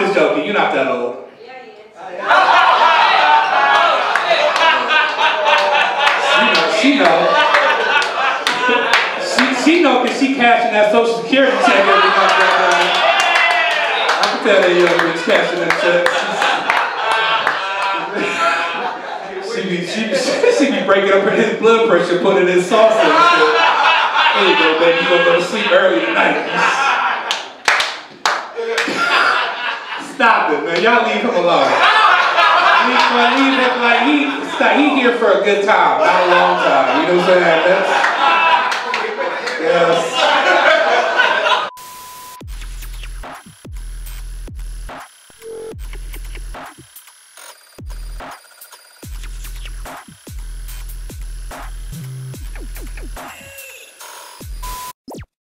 just joking. You're not that old. She know. She know because she cashing that Social Security check every month. I can tell that young bitch cashing that check. She be breaking up his blood pressure, putting his sauce in and shit. There you go, baby. You gonna go to sleep early tonight. Stop it, man. Y'all leave him alone. Leave him like he here for a good time, not a long time. You know what I'm saying? Yes.